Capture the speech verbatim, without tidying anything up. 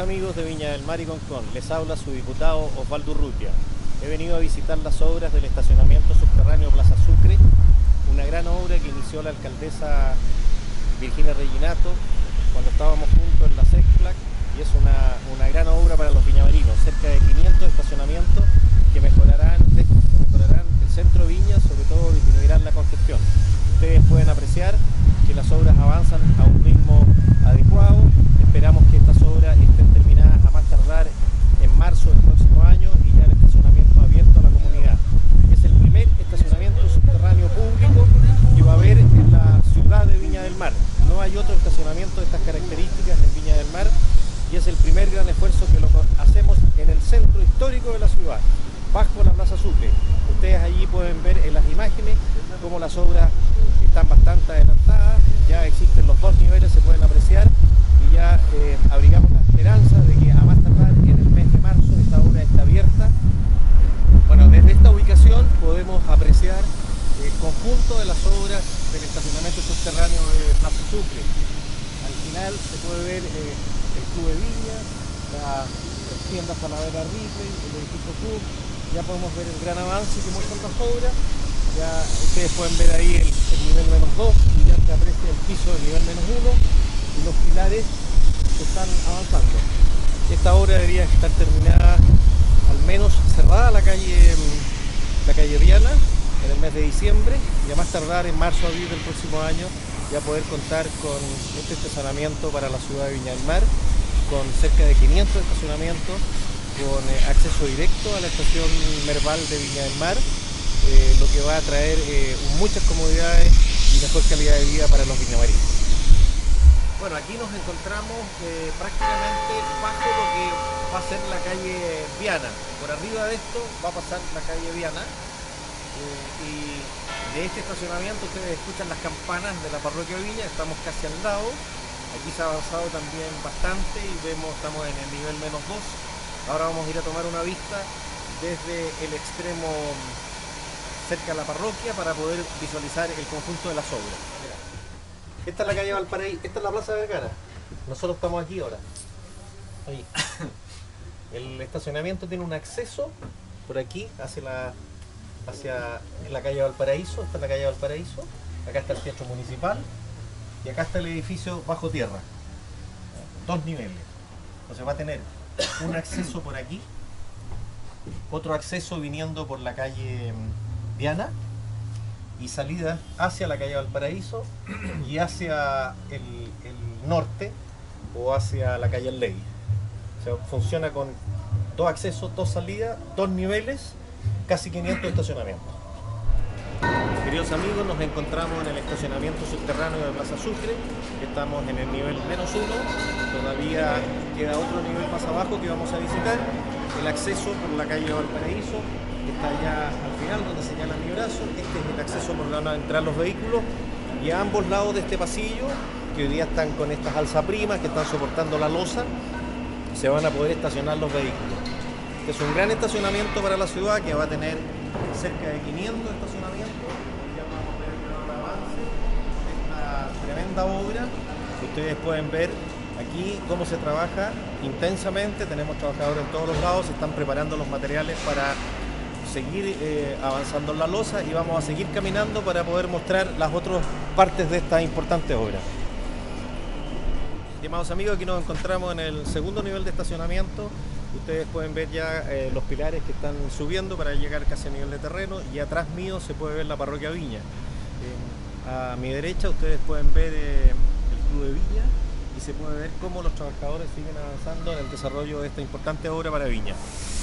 amigos de Viña del Mar y Concón, les habla su diputado Osvaldo Urrutia. He venido a visitar las obras del estacionamiento subterráneo Plaza Sucre, una gran obra que inició la alcaldesa Virginia Reginato cuando estábamos juntos en la SECPLAC, y es una, una gran obra para los viñamarinos, cerca de quinientos estacionamientos que mejorarán, mejorarán el centro de Viña, sobre todo disminuirán la congestión. Ustedes pueden apreciar que las obras avanzan a un ritmo adecuado. Esperamos que estas obras estén terminadas a más tardar en marzo del próximo año y ya el estacionamiento abierto a la comunidad. Es el primer estacionamiento subterráneo público que va a haber en la ciudad de Viña del Mar. No hay otro estacionamiento de estas características en Viña del Mar y es el primer gran esfuerzo que lo hacemos en el centro histórico de la ciudad, bajo la Plaza Sucre. Ustedes allí pueden ver en las imágenes cómo las obras están bastante adelantadas, ya existen los dos niveles, se pueden apreciar, y ya eh, abrigamos la esperanza de que a más tardar en el mes de marzo esta obra está abierta. Bueno, desde esta ubicación podemos apreciar el conjunto de las obras del estacionamiento subterráneo de Plaza Sucre. Al final se puede ver eh, el Club de Viña, la tienda Talavera Ripley, el edificio Club. Ya podemos ver el gran avance que muestran las obras. Ya ustedes pueden ver ahí el, el nivel menos dos y ya se aprecia el piso del nivel menos uno y los pilares que están avanzando. Esta obra debería estar terminada, al menos cerrada la calle, la calle Viana en el mes de diciembre, y a más tardar en marzo o abril del próximo año ya poder contar con este estacionamiento para la ciudad de Viña del Mar, con cerca de quinientos estacionamientos, con eh, acceso directo a la estación Merval de Viña del Mar, eh, lo que va a traer eh, muchas comodidades y mejor calidad de vida para los viñamarinos. Bueno, aquí nos encontramos eh, prácticamente bajo lo que va a ser la calle Viana. Por arriba de esto va a pasar la calle Viana, eh, y de este estacionamiento ustedes escuchan las campanas de la parroquia Viña. Estamos casi al lado. Aquí se ha avanzado también bastante y vemos, estamos en el nivel menos dos. Ahora vamos a ir a tomar una vista desde el extremo cerca de la parroquia para poder visualizar el conjunto de las obras. Mira, esta es la calle Valparaíso, esta es la Plaza Vergara. Nosotros estamos aquí ahora. Ahí. El estacionamiento tiene un acceso por aquí hacia la, hacia la calle Valparaíso. Esta es la calle Valparaíso. Acá está el teatro municipal y acá está el edificio bajo tierra. Dos niveles. Entonces va a tener un acceso por aquí, otro acceso viniendo por la calle Viana y salida hacia la calle Valparaíso y hacia el, el norte o hacia la calle Ley. O sea, funciona con dos accesos, dos salidas, dos niveles, casi quinientos estacionamientos. Queridos amigos, nos encontramos en el estacionamiento subterráneo de Plaza Sucre. Estamos en el nivel menos uno, todavía queda otro nivel más abajo que vamos a visitar. El acceso por la calle Valparaíso está allá al final donde señala mi brazo. Este es el acceso por donde van a entrar los vehículos, y a ambos lados de este pasillo, que hoy día están con estas alzaprimas que están soportando la losa, se van a poder estacionar los vehículos. Este es un gran estacionamiento para la ciudad que va a tener cerca de quinientos estacionamientos. Ya vamos a ver el avance de esta tremenda obra. Ustedes pueden ver aquí cómo se trabaja intensamente. Tenemos trabajadores en todos los lados, se están preparando los materiales para seguir eh, avanzando en la losa, y vamos a seguir caminando para poder mostrar las otras partes de esta importante obra. Estimados amigos, aquí nos encontramos en el segundo nivel de estacionamiento. Ustedes pueden ver ya eh, los pilares que están subiendo para llegar casi a nivel de terreno, y atrás mío se puede ver la parroquia Viña. Eh, a mi derecha ustedes pueden ver eh, el Club de Viña, y se puede ver cómo los trabajadores siguen avanzando en el desarrollo de esta importante obra para Viña.